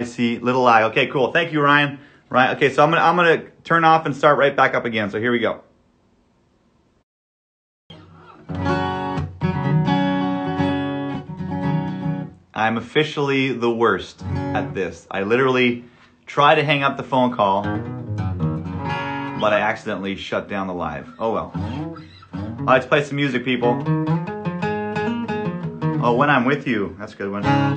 see, little eye. Okay, cool. Thank you, Ryan. Right. Okay, so I'm gonna turn off and start right back up again. So here we go. I'm officially the worst at this. I literally try to hang up the phone call, but I accidentally shut down the live. Oh well. Let's play some music, people. Oh, When I'm With You. That's a good one. I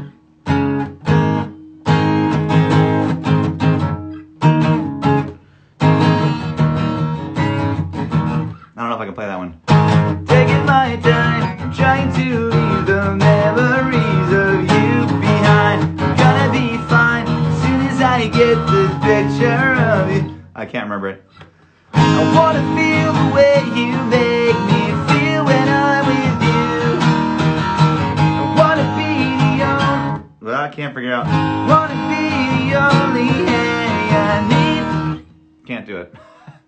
don't know if I can play that one. Taking my time, trying to leave the memories of you behind. I'm gonna be fine as soon as I get the picture of you. I can't remember it. I wanna feel the way you make me feel when I'm with you. I wanna be the only... Well, I can't figure out. Wanna be the only thing I need. Can't do it.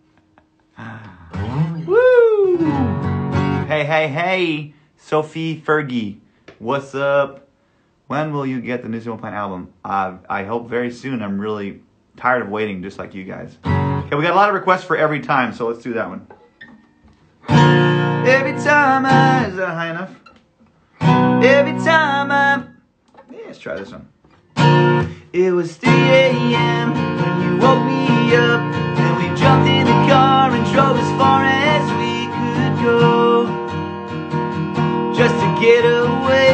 Woo! Hey, hey, hey, Sophie Fergie, what's up? When will you get the New Zealand Plant album? I hope very soon. I'm really tired of waiting, just like you guys. Okay, we got a lot of requests for Every Time, so let's do that one. Every time is that high enough? Every time yeah, let's try this one. It was 3 a.m. when you woke me up, and we jumped in the car and drove as far as we could go, just to get away.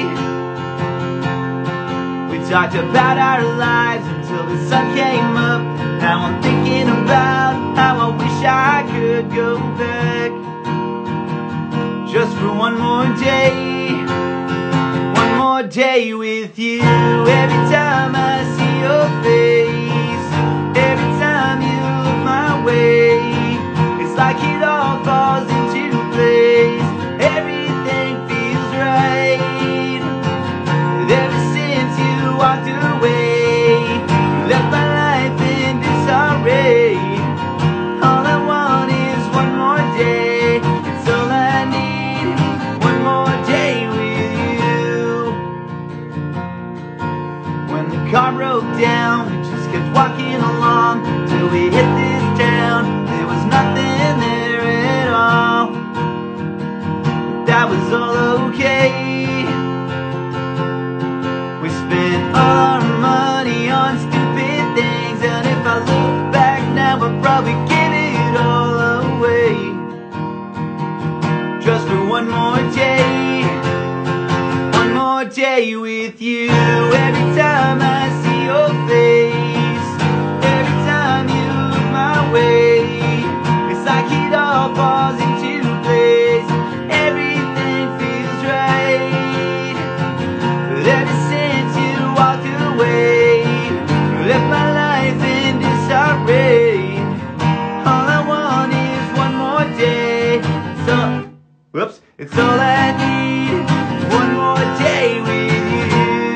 We talked about our lives until the sun came up. Now I'm thinking about how I wish I could go back, just for one more day. One more day with you. Every time I see your face, every time you look my way, it's like it all falls into place. Everything feels right. Ever since you walked away, you left my life in disarray. All I want is one more day. It's all I need. One more day with you. When the car broke down, we just kept walking along till we hit this town. There was nothing there at all. That was all okay. We spent all our money on stupid things, and if I look back now, I'd probably give it all away, just for one more day. One more day with you. Every time I see your face, every time you look my way, it's like it all falls into place. Everything feels right. But ever since you walked away, you left my life in disarray. All I want is one more day. So, whoops, it's all I need. One more day with you.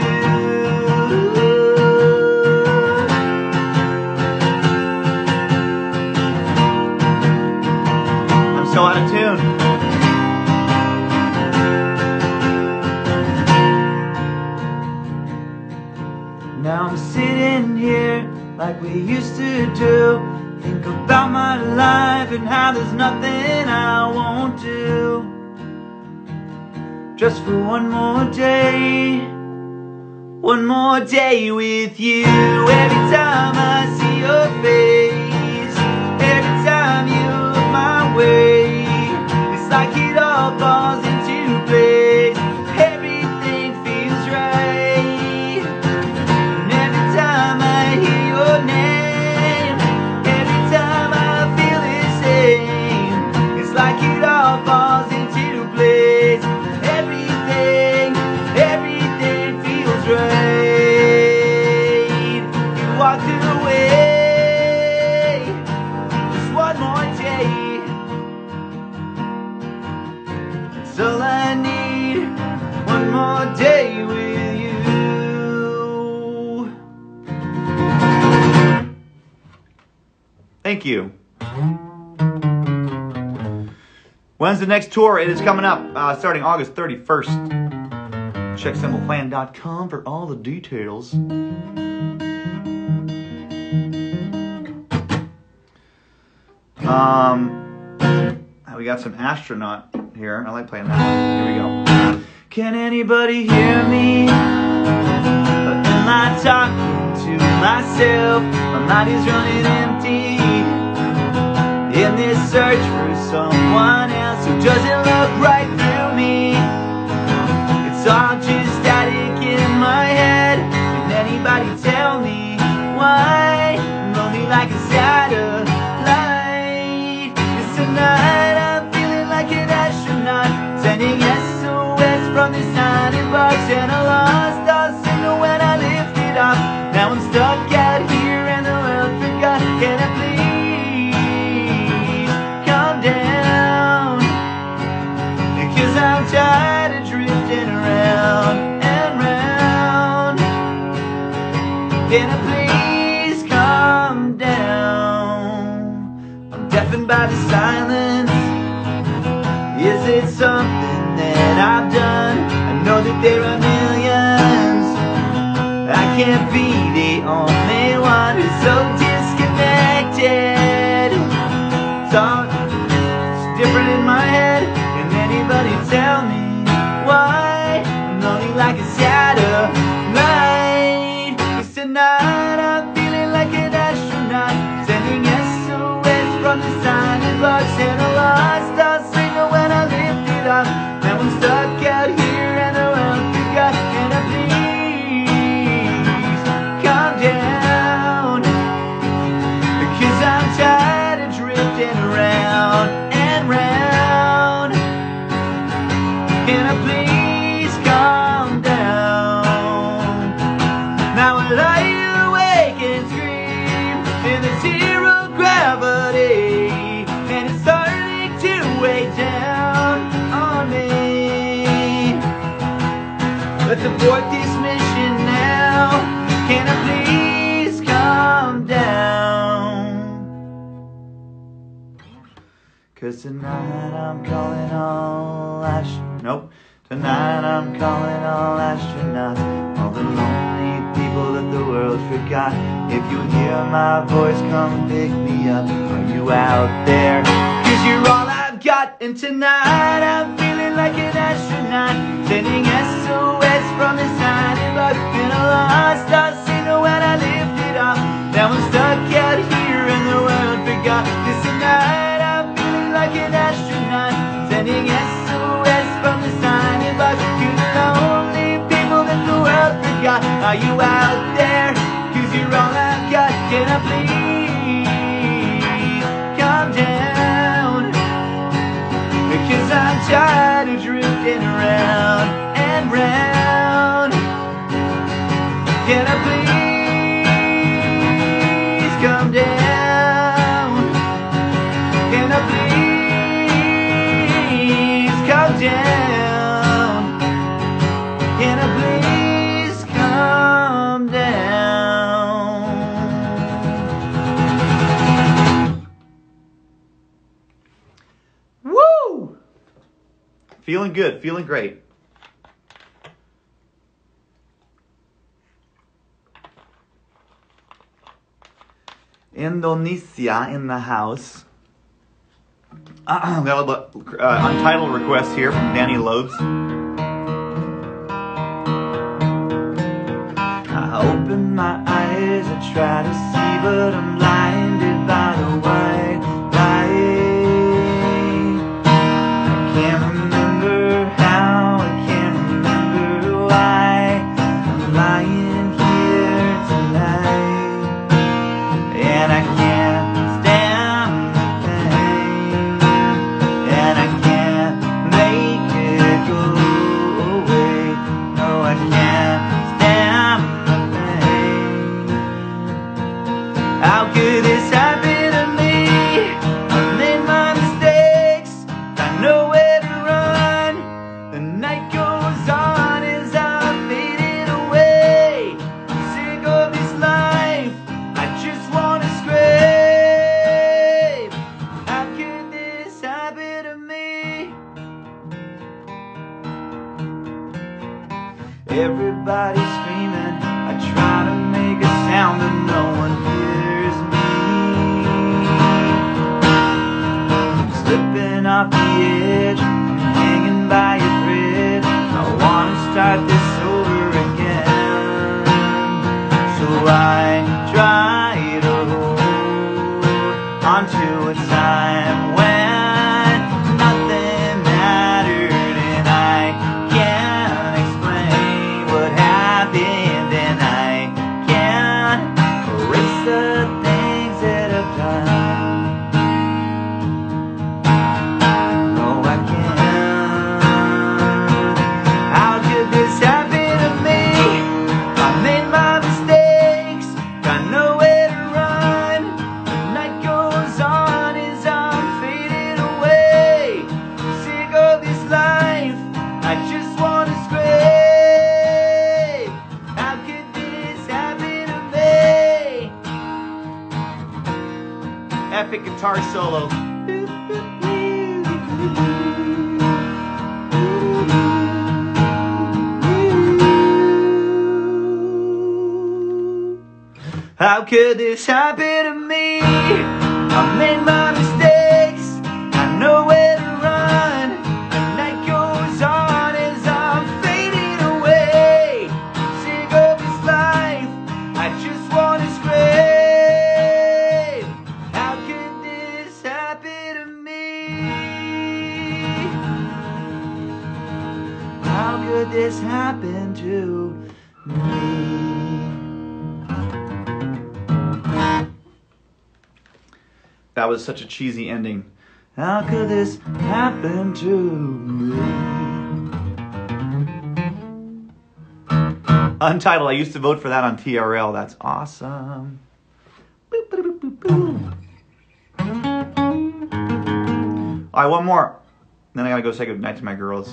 I'm so out of tune. Now I'm sitting here like we used to do. Think about my life and how there's nothing I won't do, just for one more day. One more day with you. Every time I see your face, every time you look my way, it's like it all falls into place. Everything feels right. And every time I hear your name, every time I feel the same, it's like it all falls into place. Everything feels right. You walked away. Just one more day. It's all I need. One more day with you. Thank you. When's the next tour? It is coming up starting August 31st. Check simpleplan.com for all the details. We got some astronaut here. I like playing that one. Here we go. Can anybody hear me? Or am I talking to myself? My mind is running empty in this search for someone else who doesn't look right through me. It's all just static in my head. Can anybody tell me why I'm lonely like a satellite? 'Cause tonight I'm feeling like an astronaut, sending SOS from this tiny box, and I lost all signal when I lifted off. Now I'm stuck out here and the world forgot. Can I please calm down? Because I'm tired of drifting around and round. Can I please calm down? I'm deafened by the silence. Is it something that I've done? I know that there are millions. I can't be the only one who's so disconnected. It's different in my head. Can anybody tell me why I'm lonely like a satellite? 'Cause tonight I'm feeling like an astronaut, sending SOS from the silent box, and I lost all signal when I lifted off. Now I'm stuck out here and the world forgot. Can I please calm down? Because I'm tired of drifting around and round. Can I please calm down? Now I lie awake and scream in the zero gravity, and it's starting to weigh down on me. Let's abort this mission now. Can I please calm down? 'Cause tonight I'm calling all Tonight I'm calling all astronauts, all the lonely people that the world forgot. If you hear my voice, come pick me up. Are you out there? 'Cause you're all I've got. And tonight I'm feeling like an astronaut, sending SOS from the silent box, and I lost all signal when I lifted off. Now I'm stuck out here and the world forgot. 'Cause tonight I'm feeling like an astronaut, sending SOS from the silent box to the lonely people that the world forgot. Are you out there? 'Cause you're all I've got. Can I please calm down? Because I'm tired of drifting around and round. Can I please calm down? Can I please calm down? Can I please calm down? Woo! Feeling good, feeling great. Indonesia in the house. We have a untitled request here from Danny Loads. I open my eyes, I try to see, but I'm blinded by the white light. I can't remember how, I can't remember why I'm lying here tonight, and I can't stand the pain, and I can't make it go away. No, I can't stand the pain. How could this happen to me? I've made my mistakes, I know where to run. The night goes on as I'm fading away. I'm sick of this life, I just wanna scream. How could this happen to me? Everybody's screaming, I try to make a sound, but no one hears me. slipping off the edge, hanging by a thread. I wanna start this over again. So I try to hold onto a time when nothing mattered, and I can't explain what happened, and I can't erase the things that I've done. No, I can't. How could this happen to me? I made my mistakes, got nowhere to run. The night goes on as I'm fading away. Sick of this life, I just wanna scream. How could this happen to me? Epic guitar solo. How could this happen to me? I made my mistakes, I know where to run. The night goes on as I'm fading away. Sick of this life, I just wanna scream. How could this happen to me? How could this happen to me? That was such a cheesy ending. How could this happen to me? Untitled. I used to vote for that on TRL. That's awesome. Boop, boop, boop, boop, boop. All right, one more. Then I gotta go say goodnight to my girls.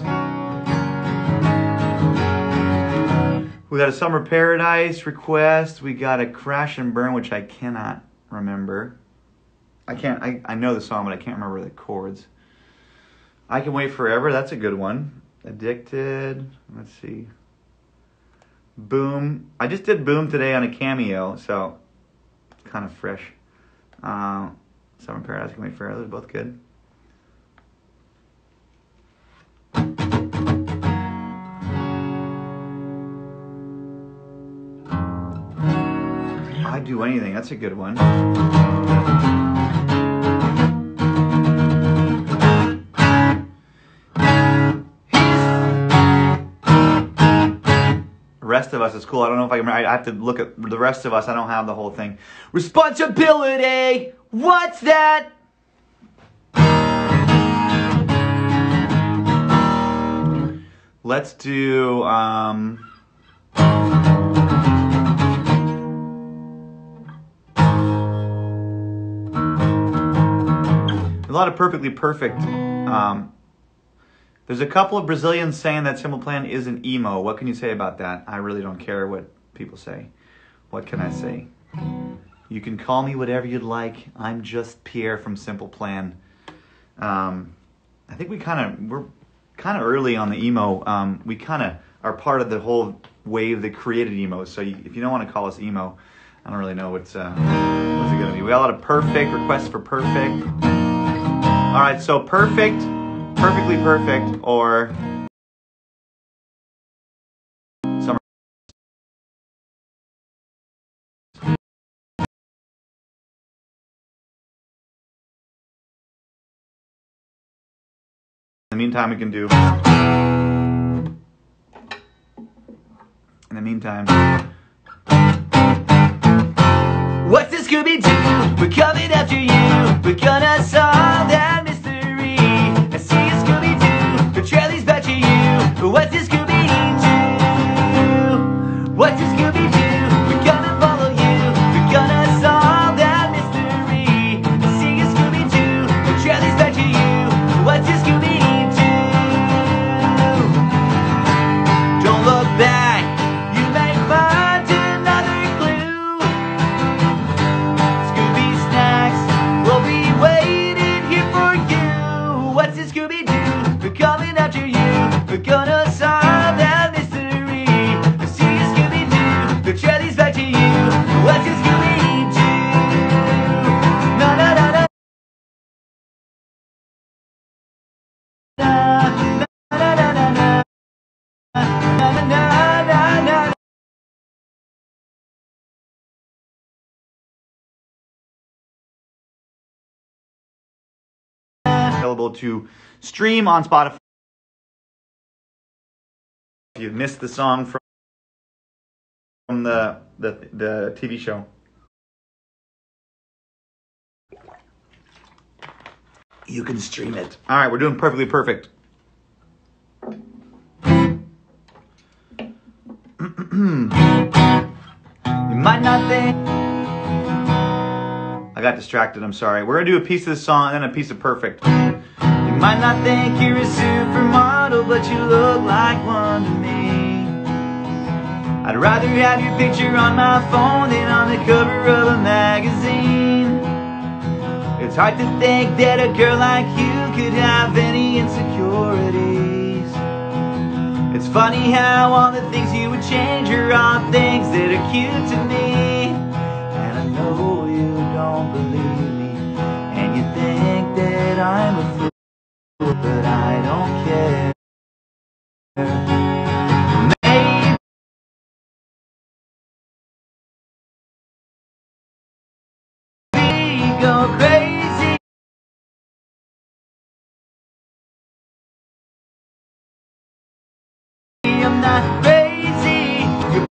We got a Summer Paradise request. We got a Crash and Burn, which I cannot remember. I know the song, but I can't remember the chords. I Can Wait Forever, that's a good one. Addicted, let's see. Boom. I just did Boom today on a Cameo, so it's kind of fresh. Summer Paradise, I Can Wait Forever, they're both good. I'd Do Anything, that's a good one. Rest of Us is cool. I don't know if I have to look at the Rest of Us. I don't have the whole thing. Responsibility. What's that? Let's do a lot of Perfectly Perfect. There's a couple of Brazilians saying that Simple Plan isn't emo. What can you say about that? I really don't care what people say. What can I say? You can call me whatever you'd like. I'm just Pierre from Simple Plan. I think we're kind of early on the emo. We kind of are part of the whole wave that created emo. So if you don't want to call us emo, I don't really know what's it going to be. We got a lot of Perfect requests for Perfect. All right, so Perfect. Perfectly Perfect, or Summer. In the meantime, we can do. In the meantime. What's the Scooby-Doo? We're coming after you. We're gonna solve that mystery. I see a Scooby-Doo. The trail back to you. What's the Scooby-Doo? What's the Scooby-Doo? We're gonna follow you. We're gonna solve that mystery. I see a Scooby-Doo. The trail back to you. What's the Scooby-Doo? Don't look back. You may find another clue. Scooby snacks will be waiting here for you. What's the Scooby-Doo? We're coming after you. We're gonna solve that mystery. I see a Scooby-Doo. The available to stream on Spotify. If you've missed the song from the TV show, you can stream it. All right, we're doing Perfectly Perfect. You might not think... I got distracted, I'm sorry. We're going to do a piece of the song and then a piece of Perfect. You might not think you're a supermodel, but you look like one to me. I'd rather have your picture on my phone than on the cover of a magazine. It's hard to think that a girl like you could have any insecurities. It's funny how all the things you would change are all things that are cute to me. And I know you don't believe me, and you think that I'm a fool, but I don't care. Maybe go crazy. I'm not crazy. You're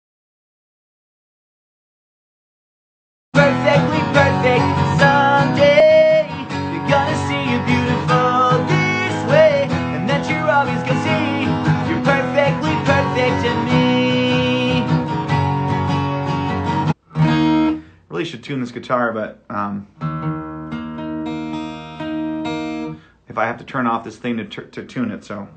perfectly perfect. Someday you're gonna see you're beautiful this way, and that you're always gonna see you're perfectly perfect to me. Really should tune this guitar, but if I have to turn off this thing to tune it, so.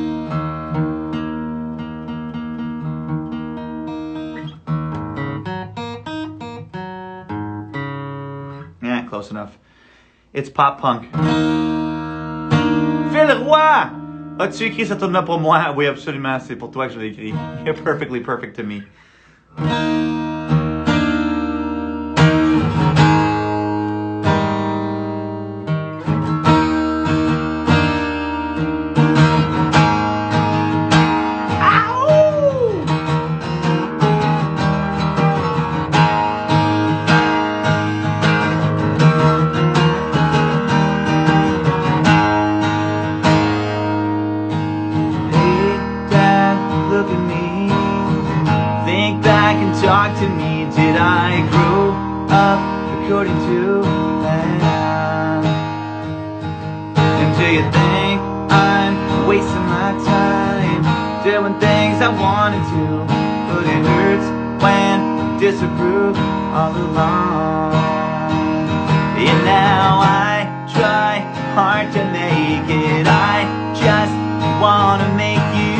Close enough. It's pop punk. Phil Roy! As-tu écrit cette tune-là pour moi? Oui, absolument, c'est pour toi que je l'ai écrit. You're perfectly perfect to me. Talk to me, did I grow up according to plan? And do you think I'm wasting my time doing things I wanted to? But it hurts when you disapprove all along. And now I try hard to make it, I just wanna make you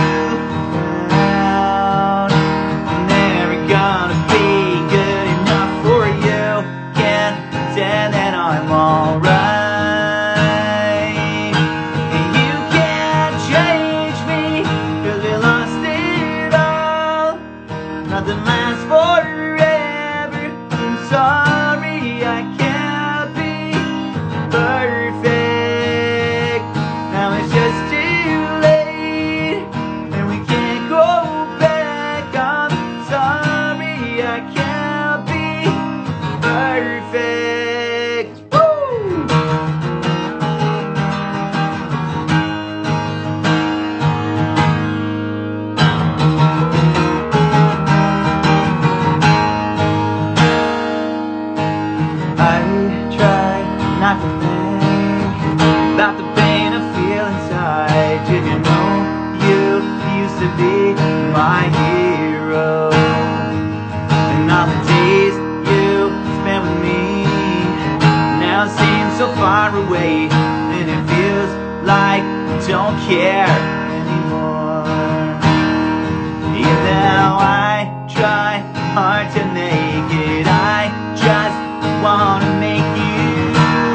my hero, and all the days you spent with me now seem so far away, and it feels like I don't care anymore. And now I try hard to make it, I just wanna make you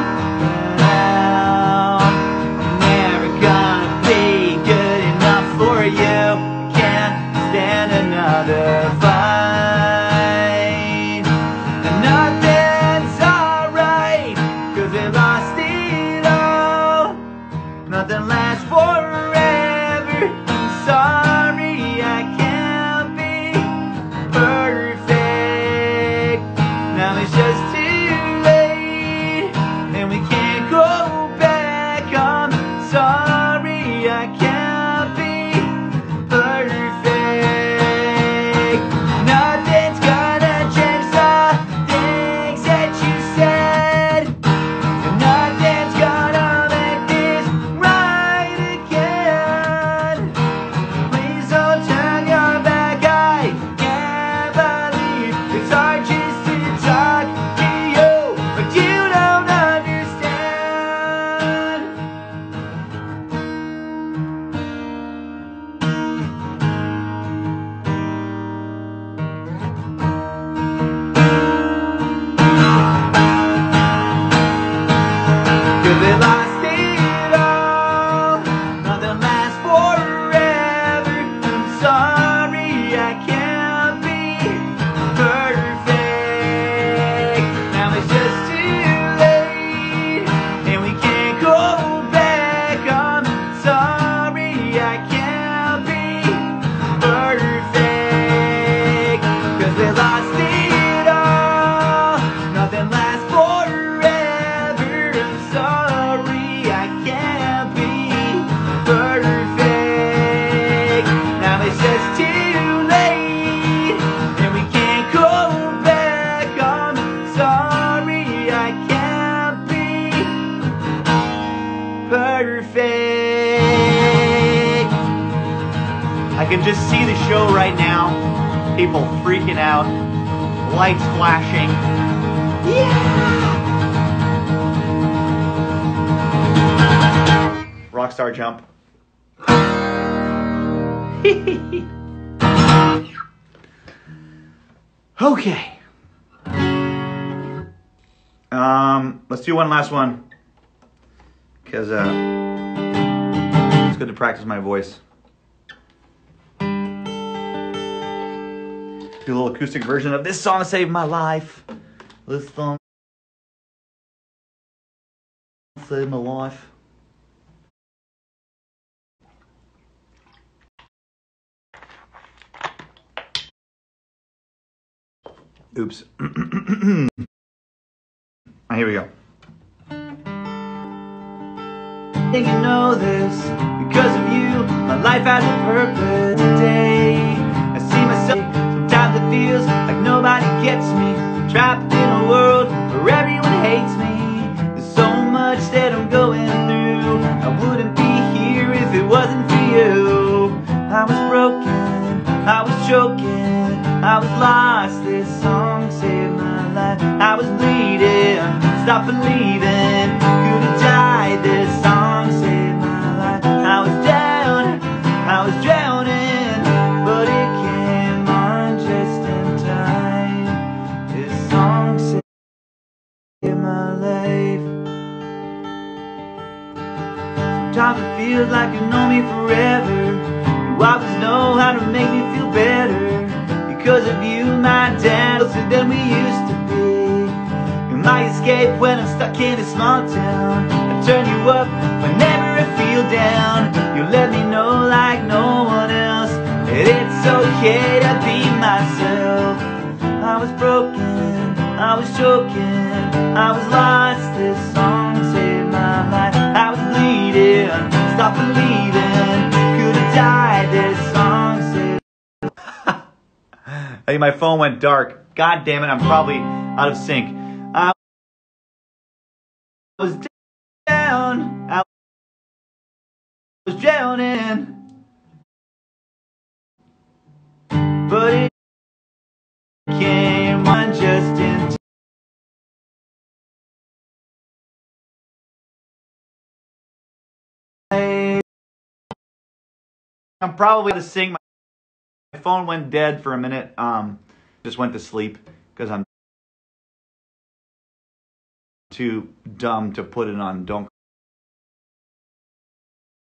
proud. I'm never gonna be good enough for you, stand another fight. And nothing's alright, 'cause we lost it all. Nothing lasts forever. I'm sorry I can't be perfect. Now it's just too late, and we can't go back on. just see the show right now. People freaking out. Lights flashing. Yeah! Rockstar jump. Okay. Let's do one last one. Because it's good to practice my voice. Do a little acoustic version of this song saved my life. This song saved my life. Oops. Here we go. I think you know this, because of you, my life has a purpose today. I see myself, sometimes it feels like nobody gets me. Trapped in a world where everyone hates me. There's so much that I'm going through. I wouldn't be here if it wasn't for you. I was broken, I was choking, I was lost. This song saved my life. I was bleeding, stop believing, could have died. This song saved my life. I was down, I was drowning, but it came on just in time. This song saved my life. Sometimes it feels like you know me forever. You always know how to make me feel better. Because of you, my dad, closer than we used to be. You're my escape when I'm stuck in a small town. I turn you up whenever I feel down. You let me know like no one else that it's okay to be myself. I was broken, I was choking, I was lost. This song saved my life. I was bleeding, stop believing, could have died. This song saved. I think my phone went dark. God damn it, I'm probably out of sync. I was down, I was drowning, but it came on just in time. I'm probably out of sync. My phone went dead for a minute. Just went to sleep because I'm too dumb to put it on don't